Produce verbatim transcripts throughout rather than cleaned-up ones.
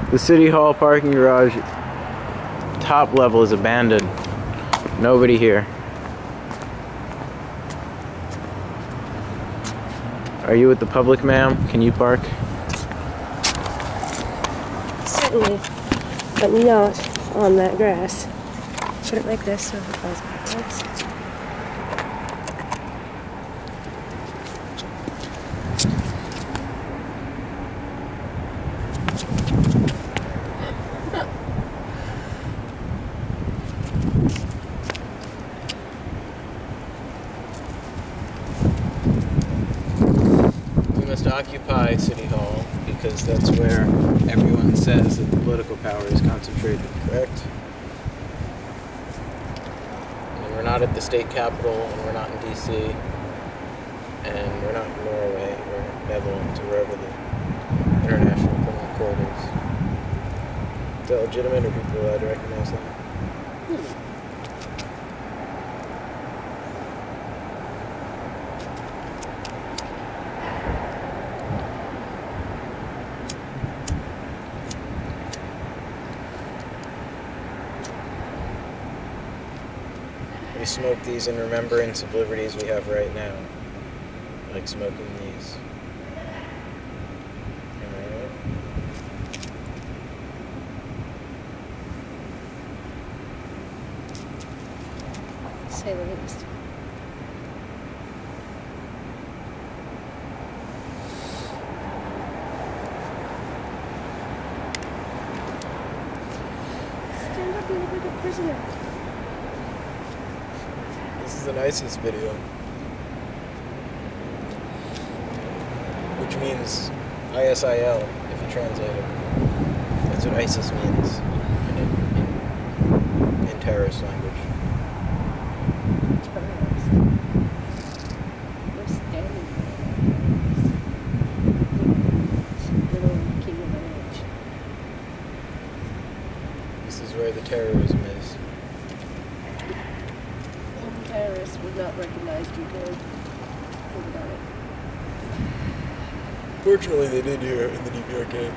The City Hall parking garage top level is abandoned. Nobody here. Are you with the public, ma'am? Can you park? Certainly, but not on that grass. Put it like this so it goes backwards. Occupy City Hall because that's where everyone says that the political power is concentrated, correct? And we're not at the state capitol, and we're not in D C, and we're not in Norway or Netherlands or wherever the International Criminal Court is. Is that legitimate, or people allowed to recognize that? Hmm. We smoke these in remembrance of liberties we have right now, like smoking these. Am I right? Say the least. Stand up and look like a prisoner. This is an ISIS video, which means I S I L if you translate it. That's what ISIS means in, in, in terrorist language. Terrorist. We're standing there. Little king of an age. This is where the terrorism is. Terrorists would not recognize G-coin. Think about it. Fortunately, they did here in the D P R K.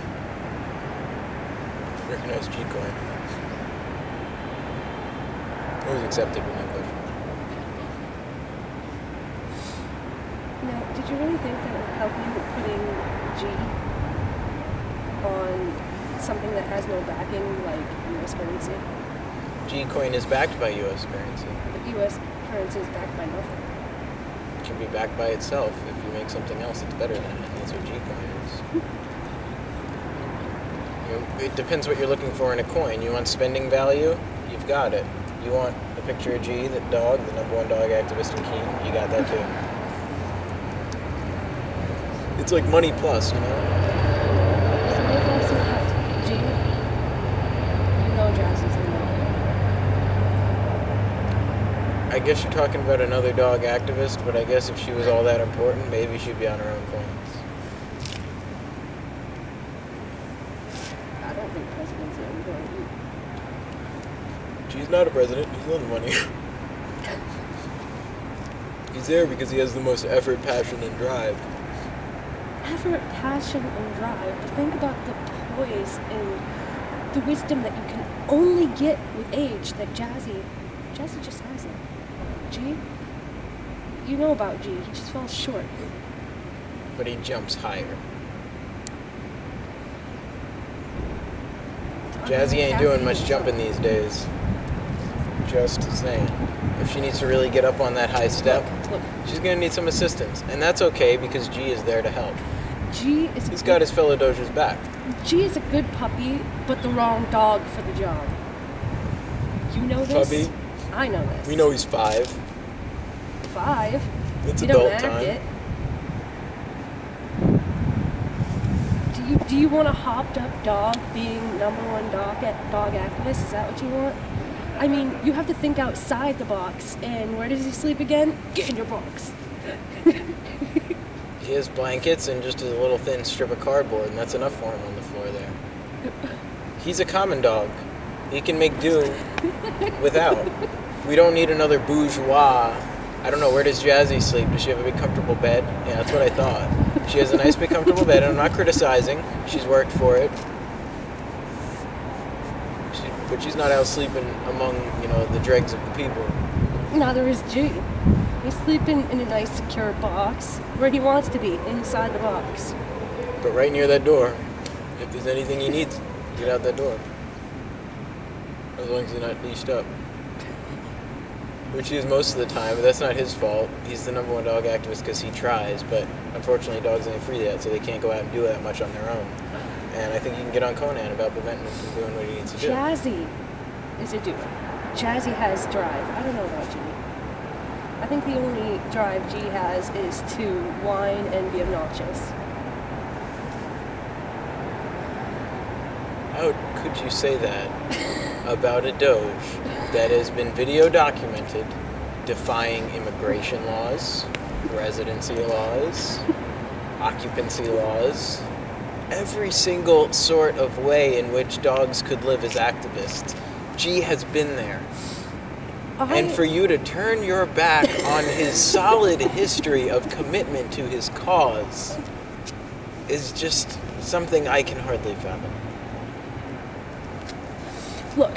Recognize G-coin. It was accepted with no question. Now, did you really think that would help you putting G on something that has no backing, like U S currency? G-coin is backed by U S currency. But U S currency is backed by nothing. It can be backed by itself. If you make something else that's better than it, that's what G-coin is. You know, it depends what you're looking for in a coin. You want spending value? You've got it. You want a picture of G, the dog, the number one dog activist in Keene? You got that too. It's like money plus, you know? G, you know Jazzy's in there. I guess you're talking about another dog activist, but I guess if she was all that important, maybe she'd be on her own coins. I don't think presidents are important. She's not a president, he's on the money. He's there because he has the most effort, passion, and drive. Effort, passion, and drive. But think about the poise and the wisdom that you can only get with age that Jazzy, Jazzy just has it. G, you know about G, he just falls short. But he jumps higher. Jazzy ain't doing much jumping these days. Just saying. If she needs to really get up on that high step, look, look. she's gonna need some assistance. And that's okay because G is there to help. G is He's got his fellow Doge's back. G is a good puppy, but the wrong dog for the job. You know this? Puppy? I know this. We know he's five. Five? It's you adult don't act time. it. Do you do you want a hopped up dog being number one dog dog activist? Is that what you want? I mean, you have to think outside the box. And where does he sleep again? Get in your box. He has blankets and just a little thin strip of cardboard, and that's enough for him on the floor there. He's a common dog. He can make do without. We don't need another bourgeois. I don't know, where does Jazzy sleep? Does she have a big comfortable bed? Yeah, that's what I thought. She has a nice big comfortable bed, and I'm not criticizing. She's worked for it. but she's not out sleeping among, you know, the dregs of the people. Neither is G. He's sleeping in a nice secure box where he wants to be, inside the box. But right near that door, if there's anything he needs, get out that door. As long as he's not leashed up. Which he is most of the time, but that's not his fault. He's the number one dog activist because he tries, but unfortunately dogs ain't free yet, so they can't go out and do that much on their own. And I think you can get on Conan about preventing him from doing what he needs to do. Jazzy is a dude. Jazzy has drive. I don't know about G. I think the only drive G has is to whine and be obnoxious. How could you say that about a Doge that has been video documented defying immigration laws, residency laws, occupancy laws, every single sort of way in which dogs could live as activists? G has been there. I... And for you to turn your back on his solid history of commitment to his cause is just something I can hardly fathom. Look.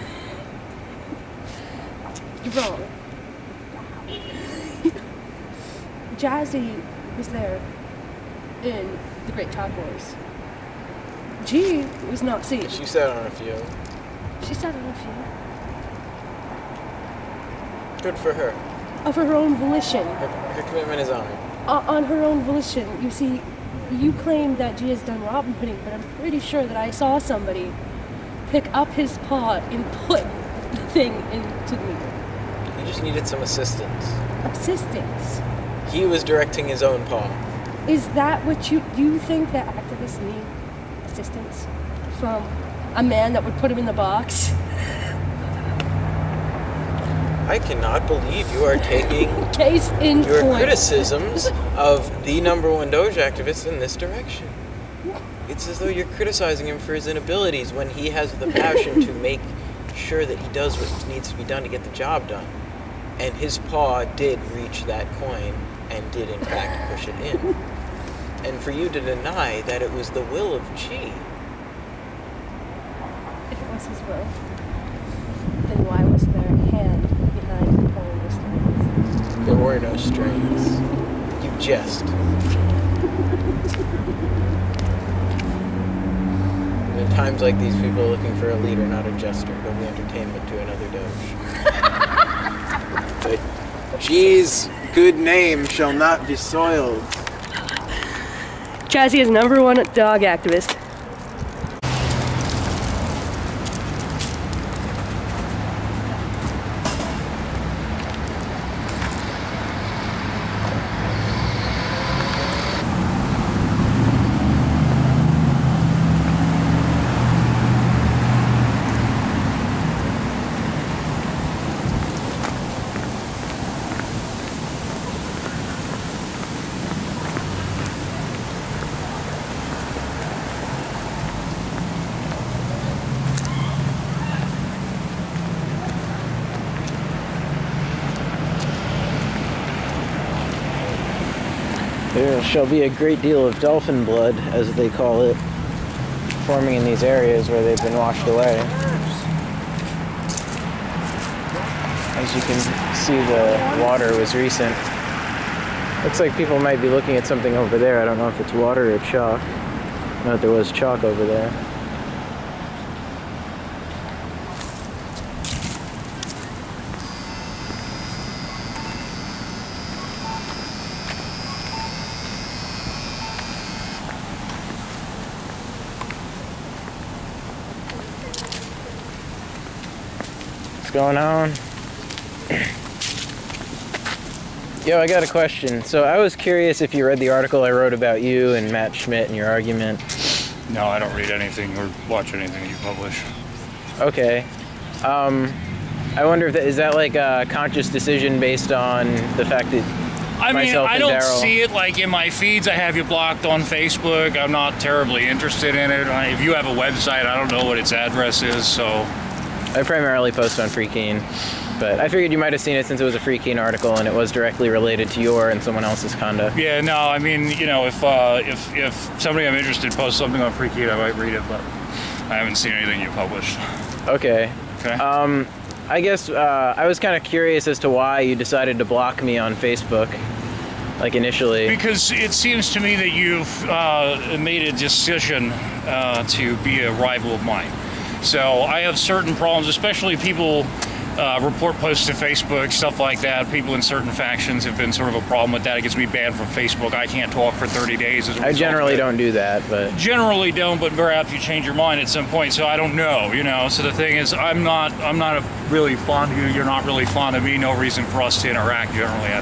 You're wrong. Jazzy was there in the Great Tide Wars. G was not seen. She sat on a few. She sat on a few. Good for her. Of her own volition. Her, her commitment is honored. Uh, on her own volition. You see, you claim that G has done Robin Hooding, but I'm pretty sure that I saw somebody pick up his paw and put the thing into the meter. He just needed some assistance. Assistance? He was directing his own paw. Is that what you... You think that activists need assistance from a man that would put him in the box? I cannot believe you are taking Case in your point. criticisms of the number one Doge activist in this direction. It's as though you're criticizing him for his inabilities when he has the passion to make sure that he does what needs to be done to get the job done. And his paw did reach that coin and did in fact push it in. And for you to deny that it was the will of G. If it was his will, then why was there a hand behind pulling the strings? There were no strings. You jest. In times like these, people are looking for a leader, not a jester. Don't be entertainment to another Doge. But G's good name shall not be soiled. Jazzy is number one dog activist. There shall be a great deal of dolphin blood, as they call it, forming in these areas where they've been washed away. As you can see, the water was recent. Looks like people might be looking at something over there. I don't know if it's water or chalk. I know that there was chalk over there. Going on? Yo, I got a question. So I was curious if you read the article I wrote about you and Matt Schmidt and your argument. No, I don't read anything or watch anything you publish. Okay. Um, I wonder if that, is that like a conscious decision based on the fact that I mean, myself I and don't Daryl... see it like in my feeds. I have you blocked on Facebook. I'm not terribly interested in it. If you have a website, I don't know what its address is, so... I primarily post on Free Keen, but I figured you might have seen it since it was a Free Keen article and it was directly related to your and someone else's conduct. Yeah, no, I mean, you know, if uh, if if somebody I'm interested posts something on Free Keen, I might read it, but I haven't seen anything you published. Okay. Okay. Um, I guess uh, I was kind of curious as to why you decided to block me on Facebook, like initially. Because it seems to me that you've uh, made a decision uh, to be a rival of mine. So I have certain problems, especially people uh, report posts to Facebook, stuff like that. People in certain factions have been sort of a problem with that. It gets me banned from Facebook. I can't talk for thirty days. As a I generally don't do that, but generally don't. But perhaps you change your mind at some point. So I don't know, you know. So the thing is, I'm not, I'm not a really fond of you. You're not really fond of me. No reason for us to interact. Generally, I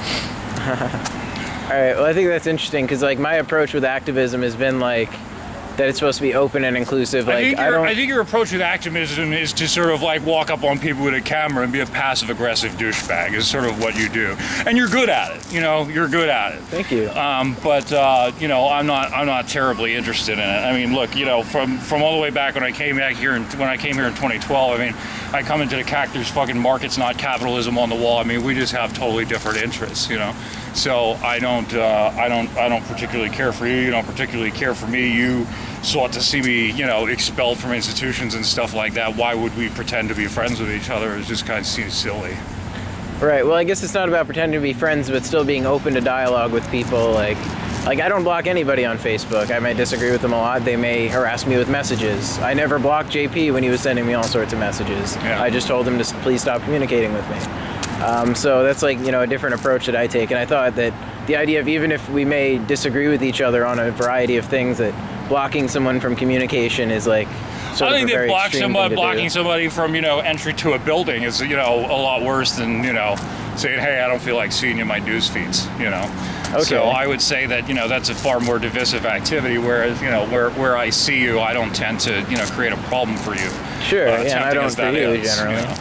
think. All right. Well, I think that's interesting because like my approach with activism has been like. That it's supposed to be open and inclusive. Like I think, I your, don't. I think your approach with activism is to sort of like walk up on people with a camera and be a passive-aggressive douchebag. Is sort of what you do, and you're good at it. You know, you're good at it. Thank you. Um, but uh, you know, I'm not. I'm not terribly interested in it. I mean, look, you know, from from all the way back when I came back here, and when I came here in twenty twelve. I mean, I come into the C A C. There's fucking markets, not capitalism, on the wall. I mean, we just have totally different interests. You know. So I don't, uh, I don't, I don't particularly care for you. You don't particularly care for me. You sought to see me, you know, expelled from institutions and stuff like that. Why would we pretend to be friends with each other? It just kind of seems silly. Right. Well, I guess it's not about pretending to be friends, but still being open to dialogue with people. Like, like I don't block anybody on Facebook. I might disagree with them a lot. They may harass me with messages. I never blocked J P when he was sending me all sorts of messages. Yeah. I just told him to please stop communicating with me. Um, so that's like, you know, a different approach that I take. And I thought that the idea of even if we may disagree with each other on a variety of things, that blocking someone from communication is like sort I of think a very that block extreme somebody, thing to blocking do. somebody from, you know, entry to a building is, you know, a lot worse than, you know, saying, hey, I don't feel like seeing you in my news feeds, you know. Okay. So I would say that, you know, that's a far more divisive activity, whereas, you know, where, where I see you, I don't tend to, you know, create a problem for you. Sure, uh, yeah, I don't for you, is, generally. You know.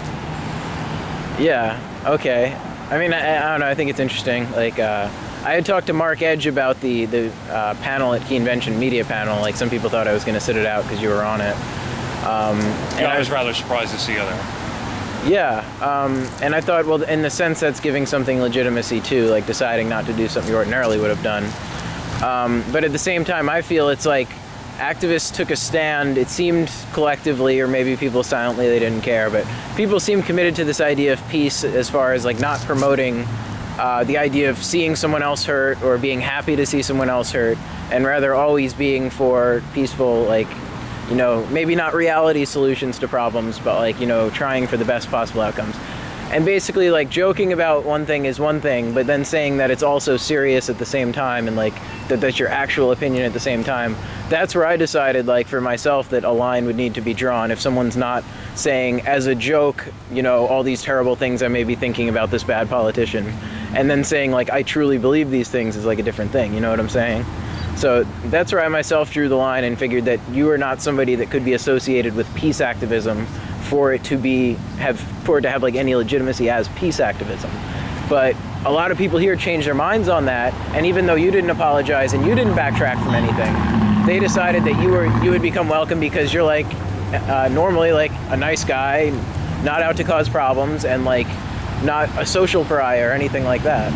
Yeah, okay. I mean, I, I don't know, I think it's interesting. Like, uh, I had talked to Mark Edge about the, the uh, panel at Key Invention Media Panel. Like, some people thought I was going to sit it out because you were on it. Um, and Yeah, I was rather surprised to see you there. Yeah, um, and I thought, well, in the sense that's giving something legitimacy too, like deciding not to do something you ordinarily would have done. Um, but at the same time, I feel it's like activists took a stand. It seemed collectively, or maybe people silently, they didn't care, but people seemed committed to this idea of peace as far as like not promoting uh, the idea of seeing someone else hurt or being happy to see someone else hurt, and rather always being for peaceful, like, you know, maybe not reality solutions to problems, but like, you know, trying for the best possible outcomes. And basically, like, joking about one thing is one thing, but then saying that it's also serious at the same time, and like that that's your actual opinion at the same time. That's where I decided, like, for myself, that a line would need to be drawn. If someone's not saying as a joke, you know, all these terrible things I may be thinking about this bad politician, and then saying like I truly believe these things, is like a different thing. You know what I'm saying? So that's where I myself drew the line and figured that you are not somebody that could be associated with peace activism for it to be have for it to have like any legitimacy as peace activism. But a lot of people here changed their minds on that, and even though you didn't apologize and you didn't backtrack from anything, they decided that you were you would become welcome because you're like uh, normally like a nice guy, not out to cause problems, and like not a social pariah or anything like that.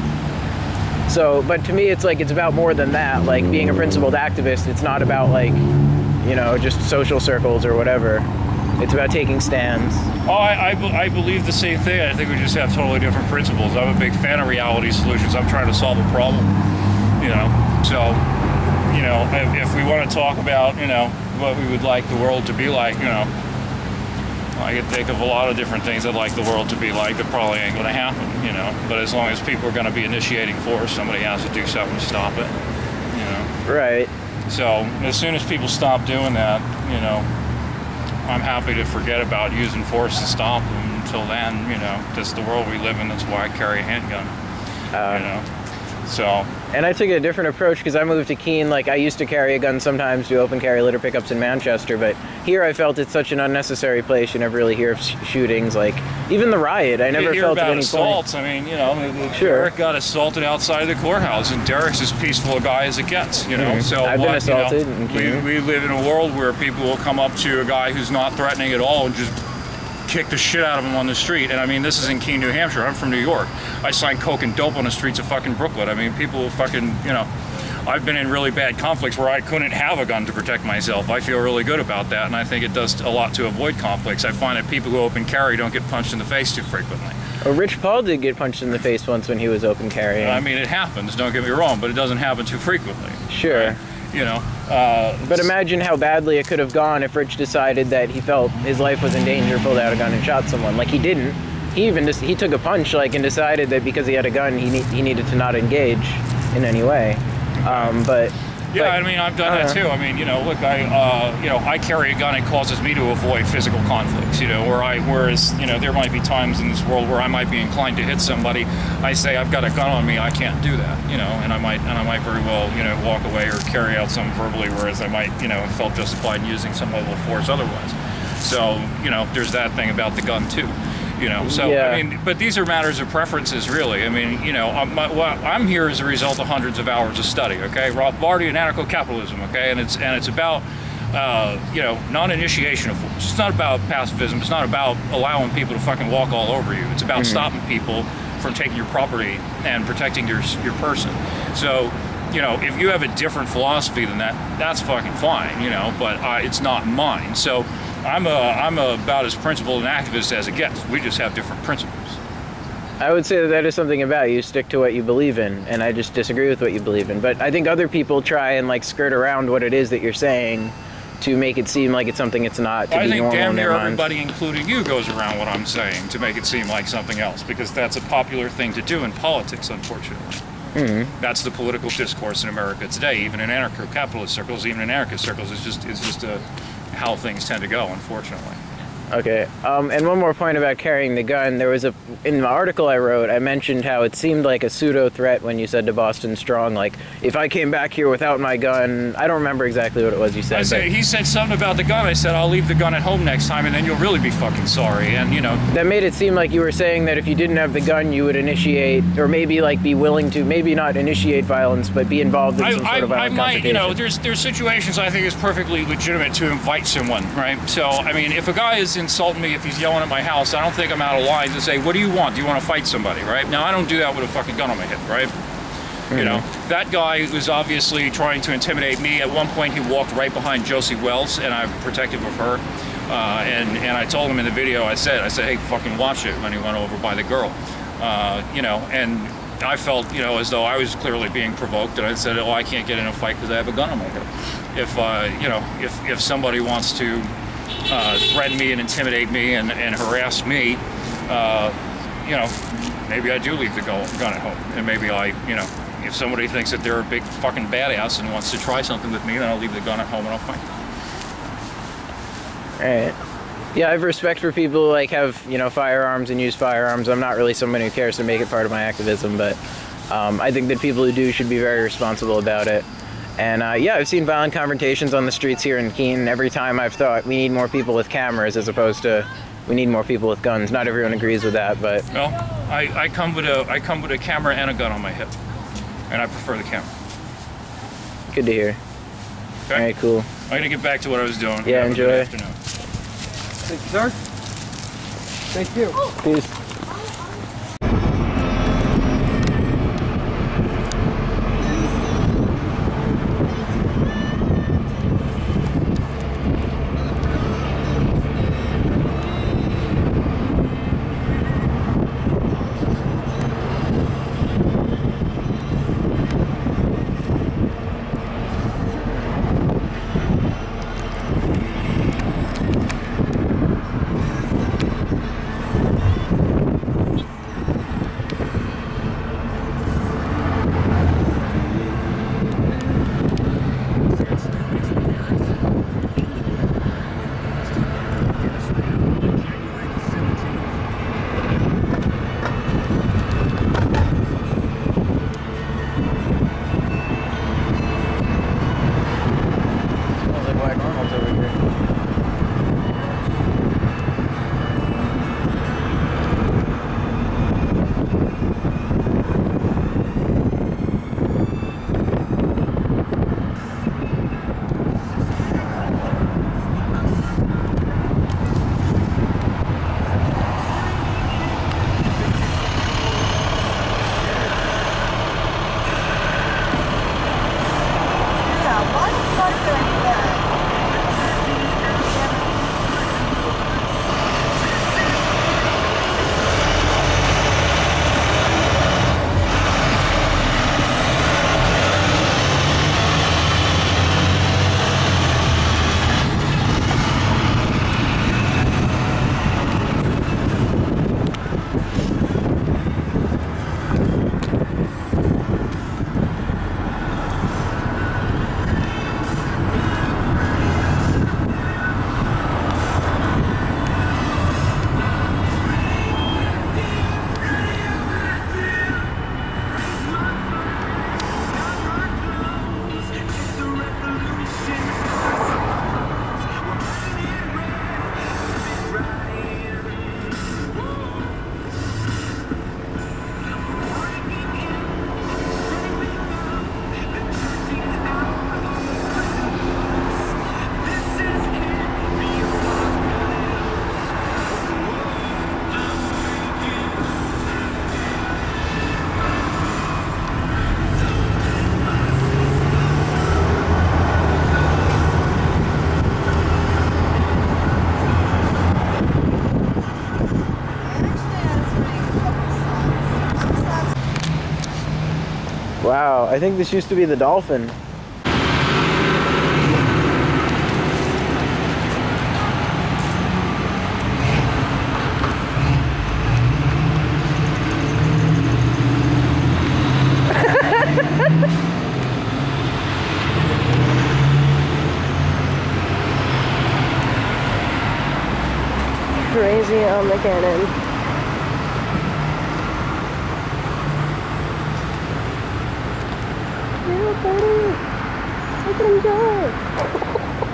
So, but to me, it's like, it's about more than that. Like, being a principled activist, it's not about like, you know, just social circles or whatever. It's about taking stands. Oh, I, I, be- I believe the same thing. I think we just have totally different principles. I'm a big fan of reality solutions. I'm trying to solve a problem, you know. So, you know, if, if we want to talk about, you know, what we would like the world to be like, you know, I can think of a lot of different things I'd like the world to be like that probably ain't going to happen, you know. But as long as people are going to be initiating force, somebody has to do something to stop it, you know. Right. So as soon as people stop doing that, you know, I'm happy to forget about using force to stop them. Until then, you know, this is the world we live in. That's why I carry a handgun, Uh, you know. So, and I took a different approach because I moved to Keene. Like, I used to carry a gun sometimes, do open carry litter pickups in Manchester, but here I felt it's such an unnecessary place. You never really hear of sh- shootings. Like, even the riot, I never you hear felt about at any assaults. point. I mean, you know, Sure. Derek got assaulted outside the courthouse, and Derek's as peaceful a guy as it gets, you know. Mhm. So I've been what, assaulted you know, in we, Keene. we live in a world where people will come up to a guy who's not threatening at all and just kick the shit out of him on the street. And I mean, this is in Keene, New Hampshire. I'm from New York. I signed coke and dope on the streets of fucking Brooklyn. I mean, people will fucking, you know, I've been in really bad conflicts where I couldn't have a gun to protect myself. I feel really good about that, and I think it does a lot to avoid conflicts. I find that people who open carry don't get punched in the face too frequently. Well, Rich Paul did get punched in the face once when he was open carrying. I mean, it happens, don't get me wrong, but it doesn't happen too frequently. Sure. Right? You know, uh, but imagine how badly it could have gone if Rich decided that he felt his life was in danger, pulled out a gun and shot someone. Like, he didn't. He even just, he took a punch, like, and decided that because he had a gun, he, ne he needed to not engage in any way. Um, but yeah, but, I mean, I've done uh, that too. I mean, you know, look, I, uh, you know, I carry a gun. It causes me to avoid physical conflicts. You know, where I, whereas, you know, there might be times in this world where I might be inclined to hit somebody. I say I've got a gun on me. I can't do that. You know, and I might, and I might very well, you know, walk away or carry out some verbally, whereas I might, you know, have felt justified in using some level of force otherwise. So, you know, there's that thing about the gun too. You know, so, yeah. I mean, but these are matters of preferences, really. I mean, you know, I'm, well, I'm here as a result of hundreds of hours of study, okay? Rothbardian and anarcho-capitalism, okay? And it's, and it's about, uh, you know, non-initiation of force. It's not about pacifism. It's not about allowing people to fucking walk all over you. It's about mm-hmm. stopping people from taking your property and protecting your, your person. So, you know, if you have a different philosophy than that, that's fucking fine, you know, but uh, it's not mine. So, I'm a, I'm a about as principled an activist as it gets. We just have different principles. I would say that that is something about you. Stick to what you believe in, and I just disagree with what you believe in. But I think other people try and like skirt around what it is that you're saying to make it seem like it's something it's not. To I be think normal damn in their near minds. everybody, including you, goes around what I'm saying to make it seem like something else, because that's a popular thing to do in politics, unfortunately. Mm-hmm. That's the political discourse in America today, even in anarcho-capitalist circles, even in anarchist circles. It's just, it's just a, how things tend to go, unfortunately. Okay, um, and one more point about carrying the gun. There was a, in the article I wrote, I mentioned how it seemed like a pseudo-threat when you said to Boston Strong, like, if I came back here without my gun, I don't remember exactly what it was you said. I say, he said something about the gun. I said, I'll leave the gun at home next time, and then you'll really be fucking sorry, and, you know. That made it seem like you were saying that if you didn't have the gun, you would initiate, or maybe, like, be willing to, maybe not initiate violence, but be involved in I, some I, sort of violent I might, you know, confrontation. there's, there's situations I think it's perfectly legitimate to invite someone, right? So, I mean, if a guy is insulting me, if he's yelling at my house, I don't think I'm out of line to say, what do you want? Do you want to fight somebody, right? Now, I don't do that with a fucking gun on my hip, right? Mm-hmm. You know, that guy was obviously trying to intimidate me. At one point, he walked right behind Josie Wells, and I'm protective of her. Uh, and, and I told him in the video, I said, I said, hey, fucking watch it, when he went over by the girl. Uh, you know, and I felt, you know, as though I was clearly being provoked, and I said, oh, I can't get in a fight because I have a gun on my hip. If, uh, you know, if, if somebody wants to Uh, threaten me and intimidate me and, and harass me, uh, you know, maybe I do leave the gun at home. And maybe I, you know, if somebody thinks that they're a big fucking badass and wants to try something with me, then I'll leave the gun at home and I'll fight them. Alright. Yeah, I have respect for people who, like, have, you know, firearms and use firearms. I'm not really someone who cares to make it part of my activism, but um, I think that people who do should be very responsible about it. And uh, yeah, I've seen violent confrontations on the streets here in Keene. Every time I've thought we need more people with cameras as opposed to we need more people with guns. Not everyone agrees with that, but well, I, I come with a I come with a camera and a gun on my hip, and I prefer the camera. Good to hear. Okay. All right, cool. I'm gonna get back to what I was doing. Yeah, Have enjoy. A good afternoon. Thank you, sir. Thank you. Peace. I think this used to be the Dolphin. Crazy on the cannon. Yeah, buddy. Look at him go.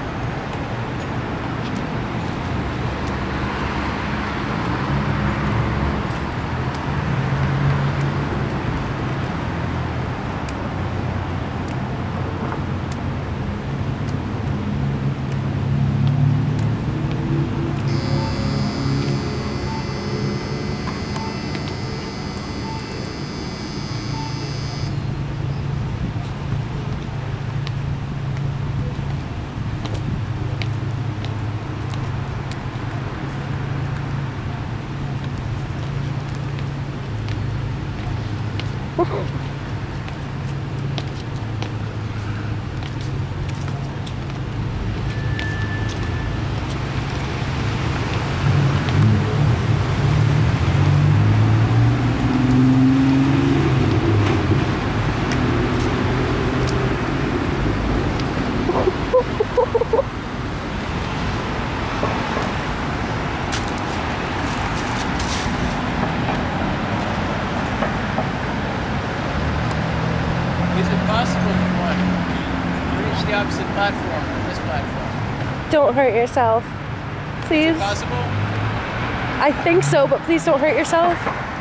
The opposite platform from this platform. Don't hurt yourself. Please. Is it possible? I think so, but please don't hurt yourself.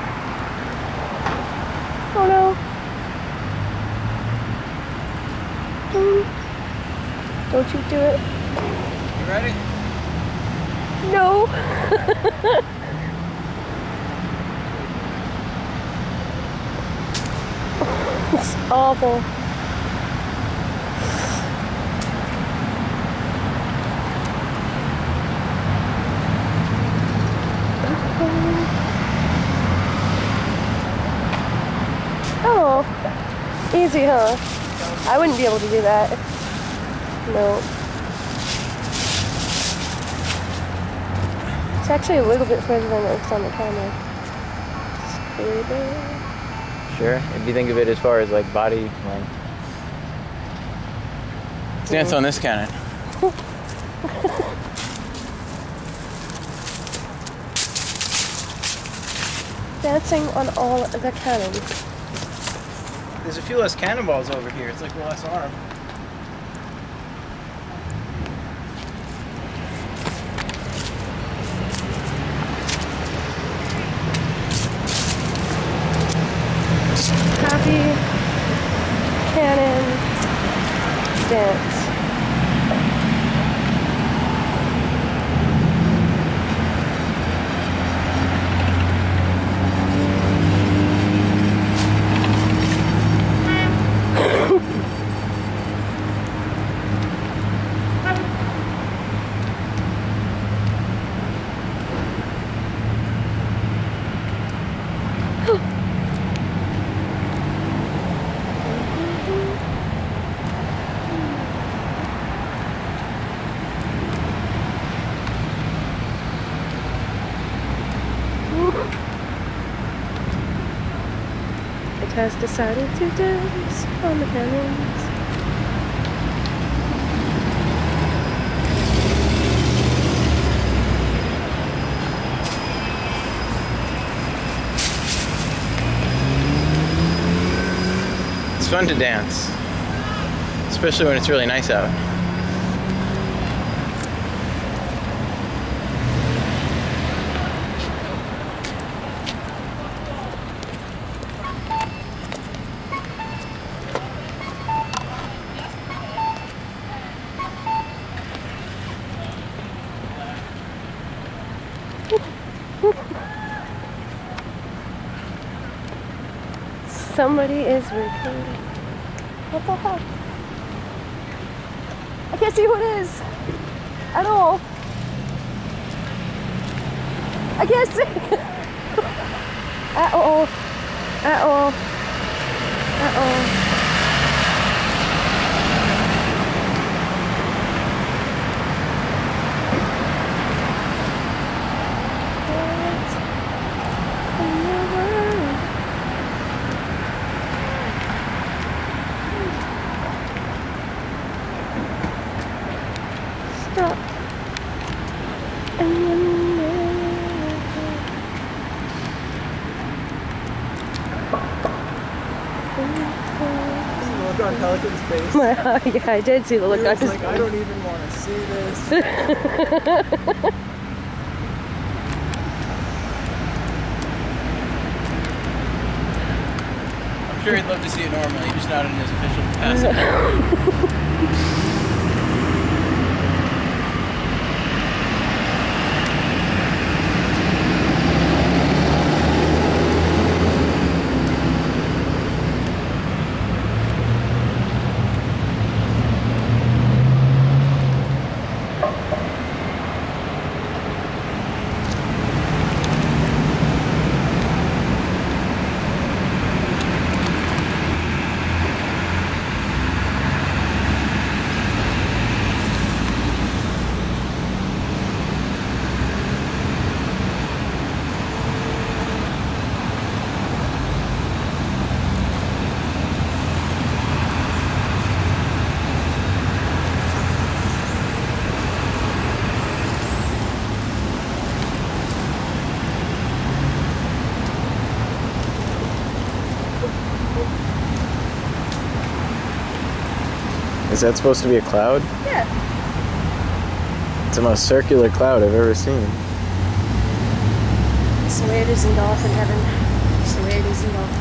Oh no. Mm. Don't you do it. You ready? No. It's awful. Oh, easy, huh? I wouldn't be able to do that. No. It's actually a little bit further than it looks on the camera. Sure, if you think of it as far as like body length. Stance on this cannon. Dancing on all the cannons. There's a few less cannonballs over here. It's like less arm. Happy cannon dance. It has decided to dance on the cannons. It's fun to dance, especially when it's really nice out. Somebody is recording. What the heck? I can't see who it is at all. I can't see at all. At all. At all. Pelican's face? Yeah, I did see the look He on was his like, face. I don't even want to see this. I'm sure he'd love to see it normally, just not in his official capacity. Is that supposed to be a cloud? Yeah. It's the most circular cloud I've ever seen. It's the way it is in dolphin heaven. It's the way it is in dolphin